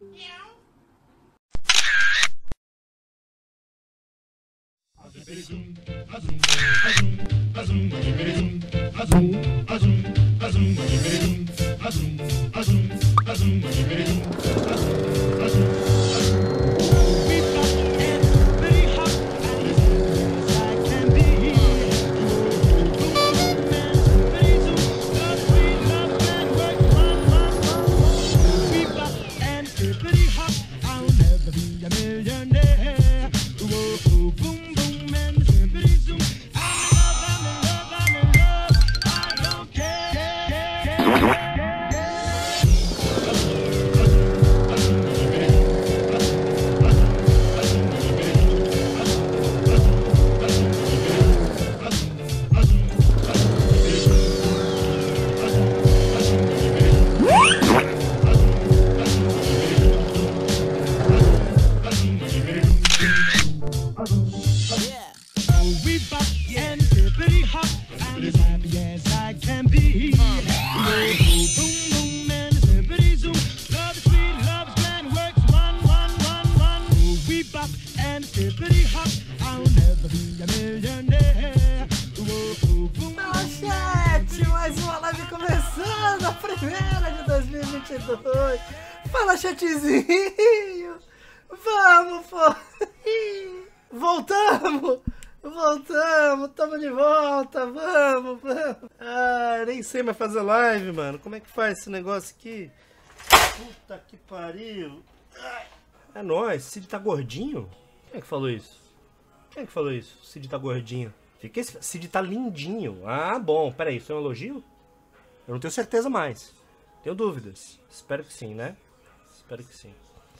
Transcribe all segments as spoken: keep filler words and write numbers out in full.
Fala, chatzinho! Vamos, pô! Voltamos! Voltamos! Tamo de volta! Vamos, vamos! Ah, nem sei mais fazer live, mano. Como é que faz esse negócio aqui? Puta que pariu! É nóis, Cid tá gordinho? Quem é que falou isso? Quem é que falou isso? Cid tá gordinho. Fica esse... Cid tá lindinho. Ah, bom. Pera aí, isso é um elogio? Eu não tenho certeza mais. Tenho dúvidas. Espero que sim, né? Espero que sim.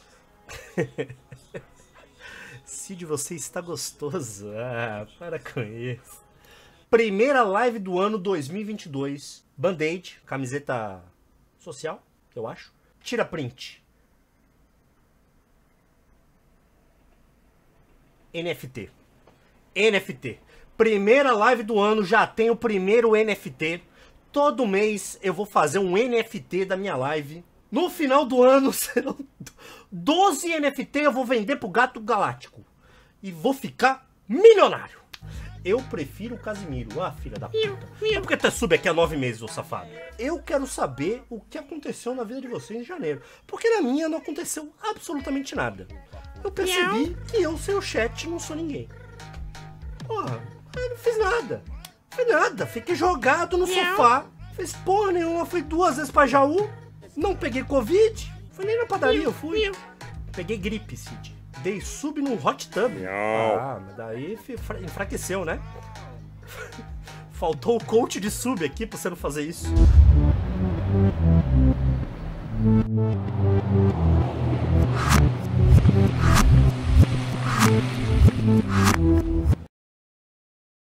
Cid, você está gostoso. Ah, para com isso. Primeira live do ano dois mil e vinte e dois. Band-Aid, camiseta social, eu acho. Tira print. N F T. N F T. Primeira live do ano, já tem o primeiro N F T. Todo mês eu vou fazer um N F T da minha live. No final do ano serão doze N F T, eu vou vender pro Gato Galáctico. E vou ficar milionário. Eu prefiro o Casimiro. Ah, filha da puta. É porque tu sub aqui há nove meses, ô safado. Eu quero saber o que aconteceu na vida de vocês em janeiro. Porque na minha não aconteceu absolutamente nada. Eu percebi que eu, sem o chat, não sou ninguém. Porra, eu não fiz nada. Não fiz nada. Fiquei jogado no sofá. Fiz porra nenhuma. Fui duas vezes pra Jaú. Não peguei Covid. Fui nem na padaria, eu fui. Peguei gripe, Cid. Dei sub num hot tub. Ah, mas daí enfraqueceu, né? Faltou o coach de sub aqui pra você não fazer isso.